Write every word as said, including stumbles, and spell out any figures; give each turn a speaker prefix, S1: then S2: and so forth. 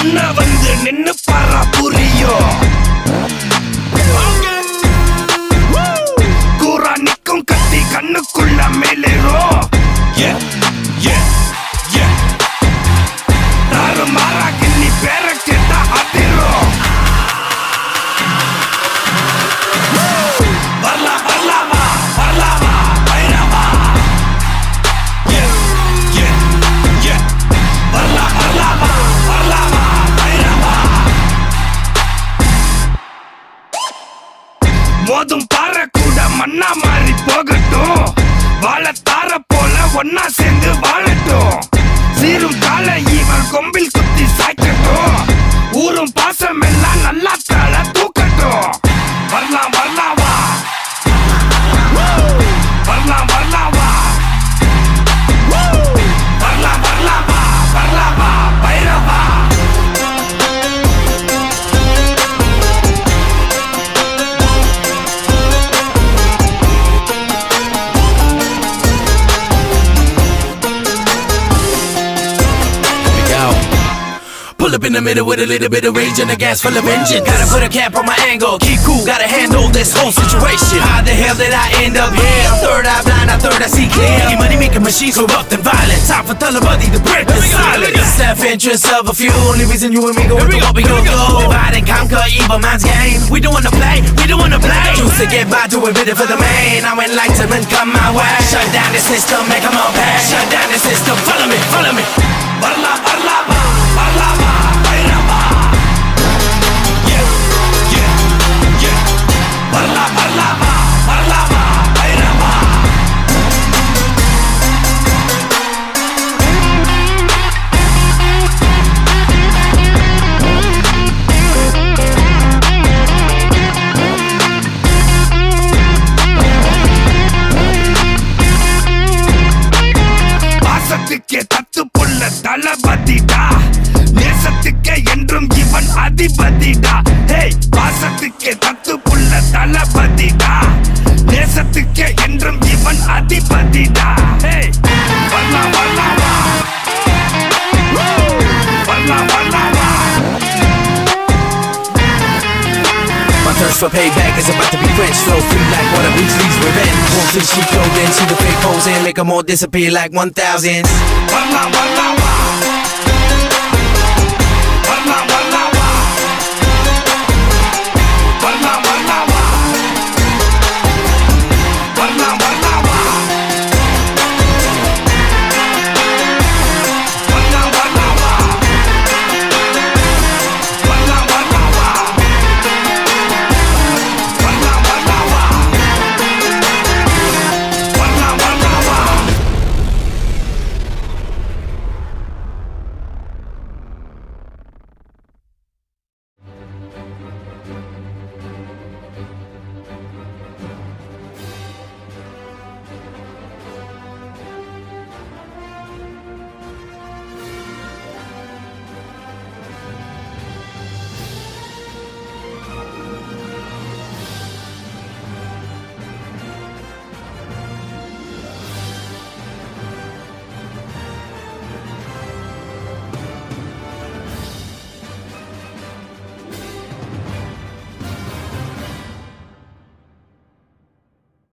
S1: முன்ன வந்து நின்னு பாரா புரியும் கூரா நிக்கும் கத்தி கண்ணுக்குள்ள மேலேறோம் தாறு மாறா கிள்ளி பேர கேட்டா அதிரும் வரலாம் வரலாமா வரலாமா பைரவா வரலாம் வரலாமா வரலாமா பைரவா மோதும் பாறை கூட மண்ணா மாறி போகட்டும் வாழ தார போல ஒன்னா சேர்ந்து வாழட்டும் சீரும் கால இவன் கொம்பில் குத்தி சாய்க்கட்டும் ஊரும் பாசம் எல்லாம் நல்லா கால தூக்கட்டும் வரலாம் வரலாவா வரலாம் வரலாவா வரலாம் வரலாவா வரலாவா Bairavaa
S2: Pull up in the middle with a little bit of rage and a gas full of engine. Gotta put a cap on my angle, keep cool, gotta handle this whole situation. How the hell did I end up here? Third eye blind, I third I see clear. Making money making machines corrupt and violent. Time for Talabadi to break the silence. Self-interest of a few, only reason you and me go through what we go through. Divide and conquer evil man's game. We don't wanna play, we don't wanna play. Choose to get by, do a bit for the main. Now enlightenment come my way. Shut down the system, make them all pay. Shut down the system, follow me, follow me.
S1: Varla, varla, varla, bhairava. Yeah, yeah, yeah. Varla, varla, varla, bhairava. பாசத்துக்கே தத்து புள்ள தளபதிடா நேசத்துக்கே என்றும் இவன் அதிபதிடா hey பாசத்துக்கே தத்து புள்ள தளபதிடா நேசத்துக்கே என்றும் இவன் அதிபதிடா hey வரலா வரலா வா வரலா வரலா வா
S2: My thirst for payback is about to be quenched. Flow free like water, Weasley's revenge. Won't see sheep clothing, see the fake pose and make them all disappear like one thousand.
S1: Varla, varla,